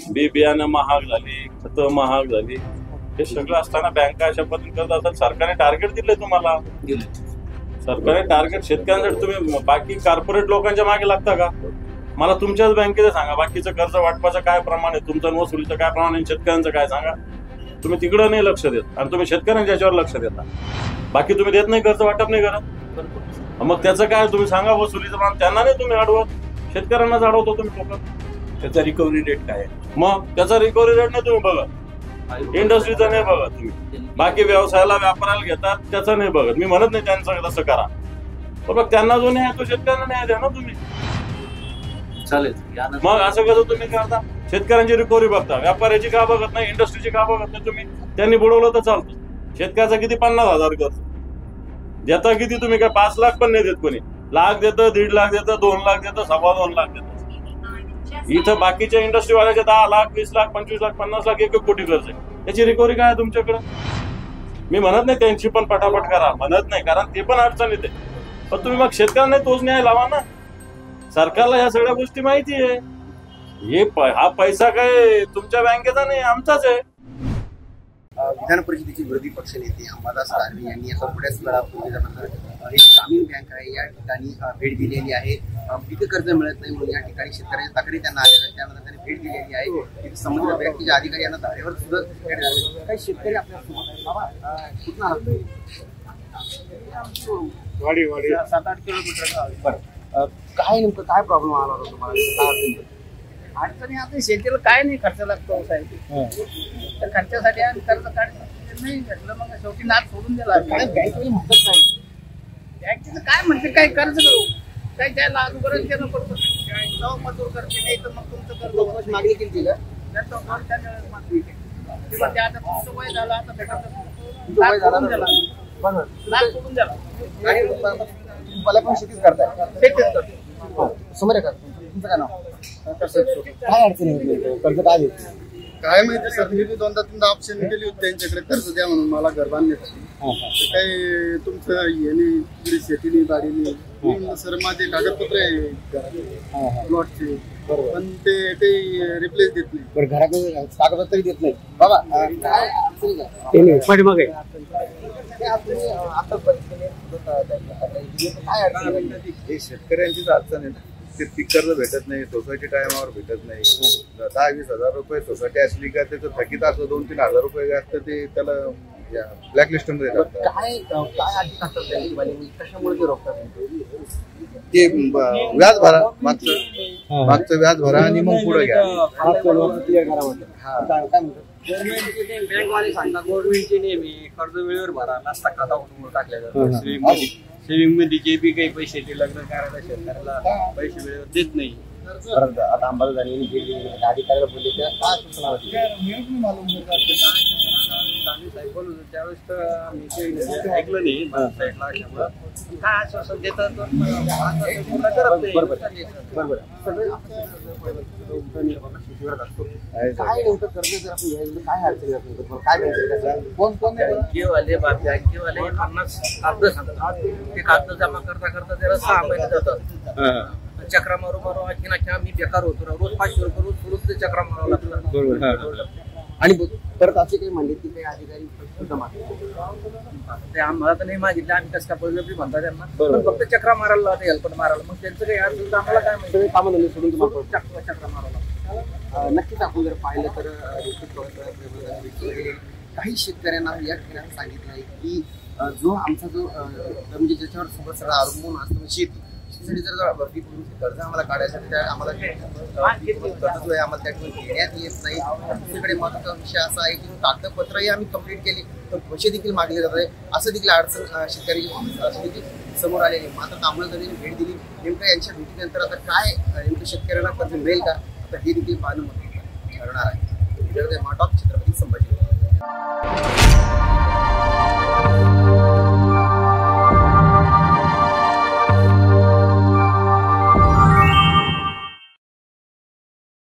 बियाणं महाग झाली, खतं महाग झाली, हे सगळं असताना बँका अशा पद्धतीने करत असतात. सरकारने टार्गेट दिले तुम्हाला, सरकारने टार्गेट शेतकऱ्यांसाठी. तुम्ही बाकी कॉर्पोरेट लोकांच्या मागे लागता का? मला तुमच्याच बँकेचं सांगा, बाकीचं कर्ज वाटपाचं काय प्रमाण आहे, तुमचं वसुलीचं काय प्रमाण आहे, शेतकऱ्यांचं काय सांगा. तुम्ही तिकडं नाही लक्ष देत आणि तुम्ही शेतकऱ्यांच्या याच्यावर लक्ष देता. बाकी तुम्ही देत नाही, कर्ज वाटप नाही करत. मग त्याचं काय तुम्ही सांगा, वसुलीचं प्रमाण त्यांना नाही तुम्ही अडवत, शेतकऱ्यांनाच अडवतो तुम्ही लोक. त्याचा रिकव्हरी रेट काय आहे? मग त्याचा रिकव्हरी रेट नाही तुम्ही बघत, इंडस्ट्रीचा नाही बघत तुम्ही. बाकी व्यवसायाला व्यापाराला घेतात त्याचं नाही बघत. मी म्हणत नाही त्यांचं तसं करा, पण मग त्यांना जो न्याय तो शेतकऱ्यांना न्याय द्या ना तुम्ही. चालेल. मग असं कसं तुम्ही करता? शेतकऱ्यांची रिकव्हरी बघता, व्यापाऱ्याची का बघत नाही, इंडस्ट्रीची का बघत नाही तुम्ही? त्यांनी बुडवलं तर चालतं. शेतकऱ्याचा किती 50,000 कर्ज देता, किती तुम्ही काय 5 लाख पण नाही देत. कोणी लाख देतं, 1.5 लाख देतं, 2 लाख देतं, 2.25 लाख देतं. इथं बाकीच्या इंडस्ट्रीवाल्याचे 10 लाख, 20 लाख, 25 लाख, 50 लाख, 1 कोटी कर्ज आहे. त्याची रिकव्हरी काय आहे तुमच्याकडे? मी म्हणत नाही त्यांची पण पटापट करा, म्हणत नाही, कारण ते पण अडचण येते. पण तुम्ही मग शेतकऱ्यांना तोच न्याय लावा ना. सरकारला या सगळ्या गोष्टी माहिती आहे. हा पैसा काय तुमच्या बँकेचा नाही, आमचाच आहे. विधान परिषदेचे विरोधी पक्ष नेते अंबादास दानवे यांनी आता पुढे स्थळापूर्वीनंतर एक ग्रामीण बँक आहे या ठिकाणी भेट दिलेली आहे. पीक कर्ज मिळत नाही म्हणून या ठिकाणी शेतकऱ्यांच्या तक्रारी त्यांना आलेल्या, त्यानंतर त्यांनी भेट दिलेली आहे. तिथे संबंधित बँकेचे अधिकारी यांना धारेवर सुद्धा भेट दिली. काही शेतकरी आपल्यासोबत बाबा कुठून आहात? वाडी 7-8 किलोमीटर. काय नेमकं काय प्रॉब्लेम आला होता तुम्हाला? अडचणी आता शेतीला काय नाही खर्च लागतो साहेब, तर खर्चासाठी आणि कर्ज काढायचं नाही घेतलं, मग शेवटी नाद सोडून दिला. बँकेमध्ये म्हणतात काय? बँकेचं काय म्हणते, काय कर्ज करू, काय द्यायला अगोदरच देणं पडतं. जेव्हा मजूर करते नाही तर मग तुमचं कर्ज मागणी केली का? मागणी केली. ते म्हणते आता तुमचं वय झालं, आता भेटत वय झालं दिला, नाद सोडून दिला. मला पण शेतीच करताय? शेतीच करतो. समोर आहे का तुमचं काय नाव? काय अडचणी होती? कर्ज काय देत काय माहिती सर, मी 2-3 ऑप्शन केली होती त्यांच्याकडे कर्ज द्या म्हणून मला घर बांधण्यासाठी. काही तुमचं येणे शेतीने बाडीने सर माझे कागदपत्र आहे प्लॉटचे, पण ते काही रिप्लेस देत नाही. बरं, घराकडे कागदपत्र देत नाही बाबा. काय अडचणी पाठीमागे हे शेतकऱ्यांचीच अडचण आहे. ते पीक कर्ज भेटत नाही, सोसायटी टायमावर भेटत नाही. 10-20 हजार रुपये सोसायटी असली का त्याचं थकीत असं 2-3 हजार रुपये असतं, ते त्याला ब्लॅकलिस्ट मध्ये टाकतात. काय कशामुळे ते रोखतात? ते व्याज भरा, मागचं व्याज भरा आणि मग पुढे घ्या. बँकवाले सांगतात गव्हर्नमेंटचे नेहमी कर्ज वेळेवर भरा, नसता खाता म्हणून टाकल्या जातात. सेव्हिंग मध्ये जे बी काही पैसे ते लग्न करायला शेतकऱ्याला पैसे वेळेवर देत नाही. आता अंबादास दानवे अधिकाऱ्याला बोलले त्या काय सूचना होती? साहेब बोलत होते त्यावेळेस तर मी ते ऐकलं नाही साईडला असल्यामुळं. काय आश्वासन देतात पूर्ण करत नाही. बरोबर. काय नेमकं कर्ज जर आपण घ्यायचं काय अडचणी असतात? काय माहिती कोण बँकेवाले 50 कागद सांगतात. ते कागद जमा करता करता त्याला 6 महिने जातात. चक्रा मारू आणखी मी बेकार होतो, रोज 500 रुपये रोज ते चक्रा मारावं लागतं. आणि परत असे काही म्हणले की काही अधिकारी ते आम्हाला तर नाही मागितले, आम्ही कसं काय बळजबरी म्हणतात त्यांना, पण फक्त चक्रा मारायला लावते, हेल्पट मारायला. मग त्यांचं काही असेल तर आम्हाला काय माहिती, कामं धंदे सोडून तुम्हाला चक्रा मारायला. नक्कीच आपण जर पाहिलं तर काही शेतकऱ्यांना या ठिकाणी सांगितलं आहे की जो आमचा जो म्हणजे ज्याच्यावर सोबत सगळं अवलंबून असतं शेती, शेतीसाठी जर भरती करून कर्ज आम्हाला काढायसाठी आम्हाला कर्ज जो आहे आम्हाला त्या ठिकाणी घेण्यात येत नाही. दुसरीकडे महत्त्वाचा विषय असा आहे की कागदपत्रही आम्ही कंप्लीट केली तर पैसे देखील मागले जात आहे, असं देखील अडचण शेतकरी देखील समोर आलेली. मात्र अंबादास भेट दिली, नेमकं यांच्या भेटीनंतर आता काय नेमकं शेतकऱ्यांना कर्ज मिळेल का, आता हे देखील पाहणं ठरणार आहे. छत्रपती संभाजी.